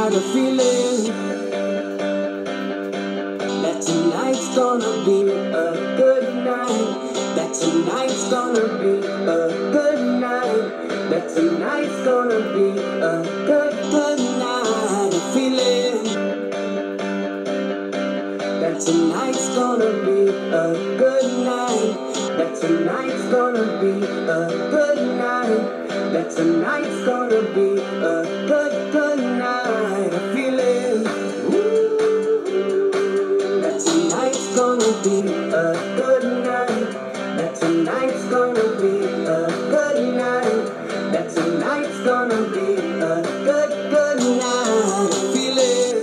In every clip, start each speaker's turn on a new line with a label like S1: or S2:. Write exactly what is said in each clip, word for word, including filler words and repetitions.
S1: got a feeling that tonight's gonna be a good night. That tonight's gonna be a good night. That tonight's gonna be a good, good night. A feeling that tonight's gonna be a good night. That tonight's gonna be a good night. That tonight's gonna be a good, good night. A feeling that tonight's gonna be a good night. That tonight's gonna be a good night. That tonight's gonna be a good, good night. A feeling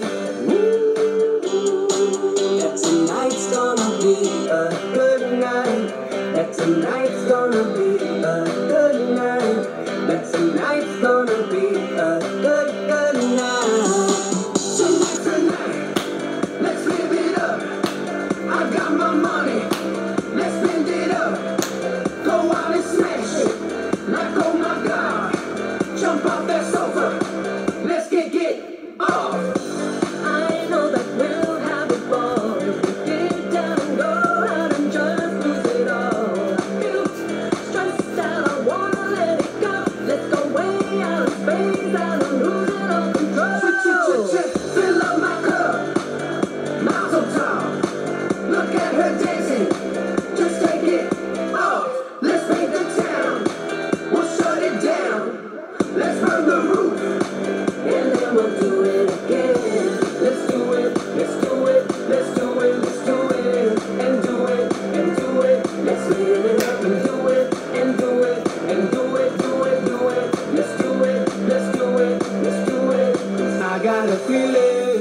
S1: that tonight's gonna be a good night. That tonight's gonna be a good night. That tonight's gonna be a good, good night. Tonight, tonight, let's live it up. I got my money, let's spend it up. Go out and smash it, like oh my God. Jump off that sofa, let's get get off. I know that we'll have a ball if we get down and go out and just lose it all. I feel stressed out, I wanna let it go. Let's go way out of space and I'm losing all control. Fill up my cup, miles so tall. Look at her dancing, just take it off. Let's paint the town, we'll shut it down. Let's burn the roof, and then we'll do it again. Let's do it, let's do it, let's do it, let's do it, and do it, and do it. Let's live it up and do it, and do it, and do it, do it, do it. Let's do it, let's do it, let's do it. 'Cause I got a feeling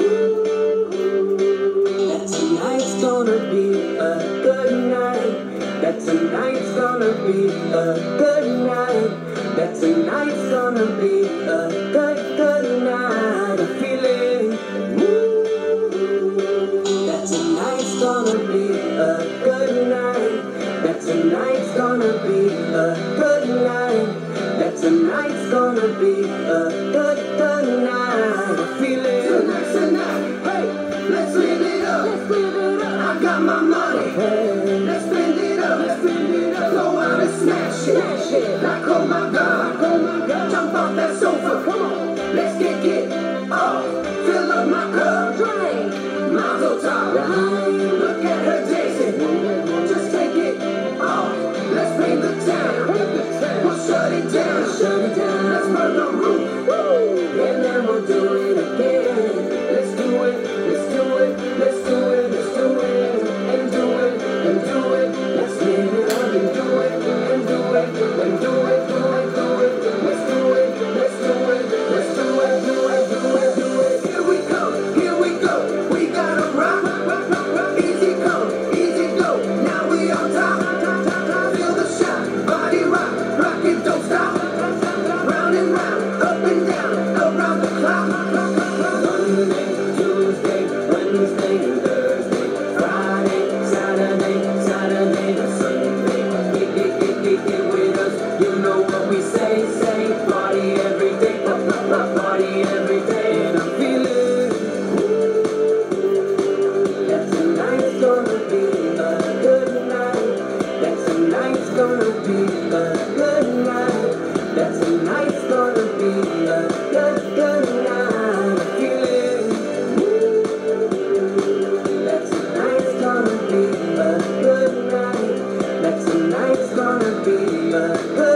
S1: that tonight's gonna be a good night. That tonight's gonna be a good night. That tonight's gonna be a good, good night. A feeling that tonight's gonna be a good night. That tonight's gonna be a good night. That tonight's gonna be a good, good night. A feeling tonight, tonight, hey, let's live it up. Let's live it up. I got my money, hey, let's spend it up. Let's spend it up. Go out and smash it, smash it. Like oh my God, oh my God. Jump off that sofa, come on, let's get get off. Fill up my cup, drink, mazel tov. Look at her dancing, just take it off. Let's paint the town, we'll shut it down, shut it down. Let's burn the roof, and then we'll do it again. Let's do it, let's do it, let's do it, let's do it, and do it, and do it. Let's live it up and do it, and do it, and do it, do it, do it. Let's do it, let's do it, let's do it, do it, do it, do it. Here we come, here we go. We gotta rock, rock, rock, rock. Easy come, easy go. Now we on top, top, top, top. Feel the shot, body rock, rock it, don't stop. Round and round, up and down, around the clock. Monday, Tuesday, Wednesday, and Thursday, Friday, Saturday, Saturday, and Sunday. Get, get, get, get, get with us. You know what we say, say. Party every day, pop, pop, pop, party every day. And I'm feeling that tonight's gonna be a good night. That tonight's gonna be a good night. That tonight's gonna be a good, good night. I'm feeling that tonight's gonna be a good night. That tonight's gonna be a good